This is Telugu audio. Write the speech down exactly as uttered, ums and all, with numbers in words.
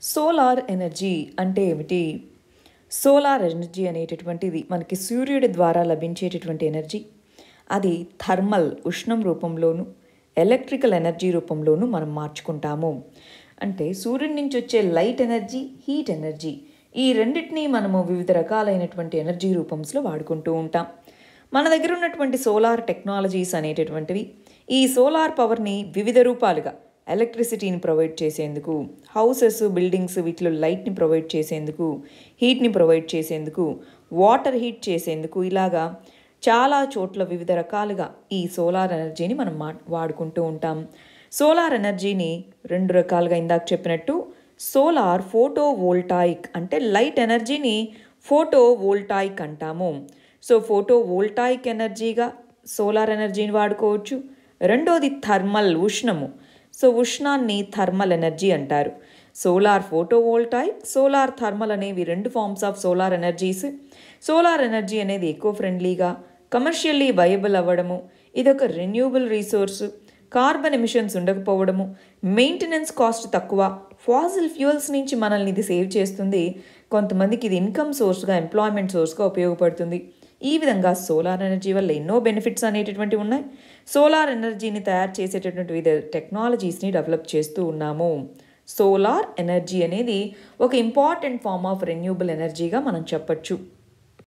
సోలార్ ఎనర్జీ అంటే ఏమిటి? సోలార్ ఎనర్జీ అనేటటువంటిది మనకి సూర్యుడి ద్వారా లభించేటటువంటి ఎనర్జీ. అది థర్మల్ ఉష్ణం రూపంలోను, ఎలక్ట్రికల్ ఎనర్జీ రూపంలోను మనం మార్చుకుంటాము. అంటే సూర్యుడి నుంచి వచ్చే లైట్ ఎనర్జీ, హీట్ ఎనర్జీ, ఈ రెండింటినీ మనము వివిధ రకాలైనటువంటి ఎనర్జీ రూపంలో వాడుకుంటూ ఉంటాం. మన దగ్గర ఉన్నటువంటి సోలార్ టెక్నాలజీస్ అనేటటువంటివి ఈ సోలార్ పవర్ని వివిధ రూపాలుగా ఎలక్ట్రిసిటీని ప్రొవైడ్ చేసేందుకు, హౌసెస్, బిల్డింగ్స్ వీటిలో లైట్ని ప్రొవైడ్ చేసేందుకు, హీట్ని ప్రొవైడ్ చేసేందుకు, వాటర్ హీట్ చేసేందుకు, ఇలాగా చాలా చోట్ల వివిధ రకాలుగా ఈ సోలార్ ఎనర్జీని మనం మా వాడుకుంటూ ఉంటాం. సోలార్ ఎనర్జీని రెండు రకాలుగా ఇందాక చెప్పినట్టు సోలార్ ఫోటో వోల్టాయిక్ అంటే లైట్ ఎనర్జీని ఫోటో వోల్టాయిక్ అంటాము. సో ఫోటో వోల్టాయిక్ ఎనర్జీగా సోలార్ ఎనర్జీని వాడుకోవచ్చు. రెండోది థర్మల్ ఉష్ణము. సో ఉష్ణాన్ని థర్మల్ ఎనర్జీ అంటారు. Solar photovoltaic, solar thermal అనేవి రెండు forms of solar energies. Solar energy అనేది ఎకో ఫ్రెండ్లీగా, కమర్షియల్లీ వయబుల్ అవ్వడము, ఇదొక రెన్యూబుల్ రీసోర్సు, కార్బన్ ఎమిషన్స్ ఉండకపోవడము, మెయింటెనెన్స్ కాస్ట్ తక్కువ, ఫాసిల్ ఫ్యూయల్స్ నుంచి మనల్ని ఇది సేవ్ చేస్తుంది. కొంతమందికి ఇది ఇన్కమ్ సోర్స్గా, ఎంప్లాయ్మెంట్ సోర్స్గా ఉపయోగపడుతుంది. ఈ విధంగా సోలార్ ఎనర్జీ వల్ల ఎన్నో బెనిఫిట్స్ అనేటటువంటివి ఉన్నాయి. సోలార్ ఎనర్జీని తయారు చేసేటటువంటి వివిధ టెక్నాలజీస్ని డెవలప్ చేస్తూ ఉన్నాము. సోలార్ ఎనర్జీ అనేది ఒక ఇంపార్టెంట్ ఫార్మ్ ఆఫ్ రెన్యూబుల్ ఎనర్జీగా మనం చెప్పచ్చు.